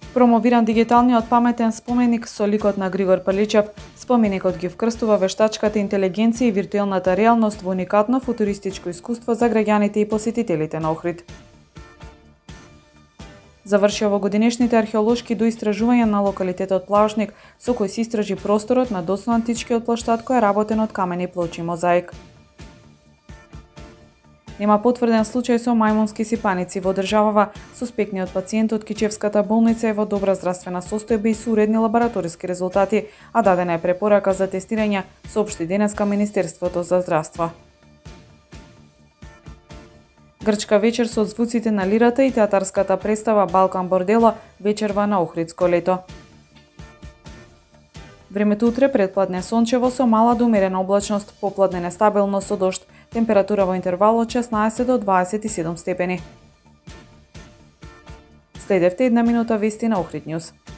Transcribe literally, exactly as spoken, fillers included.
Промовиран дигиталниот паметен споменик со ликот на Григор Паличев. Споменикот ги вкрстува вештачката интелигенција и виртуелната реалност во уникатно футуристичко искуство за граѓаните и посетителите на Охрид. Заврши овогодинешните археолошки доистражувања на локалитетот Плажник, со кој се истражи просторот на досноантичкиот плоштад кој е работен од камени плочи и мозаик. Нема потврден случај со мајмунски сипаници во државава. Суспектниот пациент од Кичевската болница е во добра здравствена состојба и се уредни лабораториски резултати, а дадена е препорака за тестирање, соопшти денеска Министерството за здравство. Грчка вечер со звуците на лирата и театарската представа Балкан Бордело вечерва на Охридско лето. Времето утре предпладне сончево со мала до умерена облачност, попладне нестабилно со дожд. Температура во интервал од шеснаесет до дваесет и седум степени. Следевте една минута вести на Охрид Нјуз.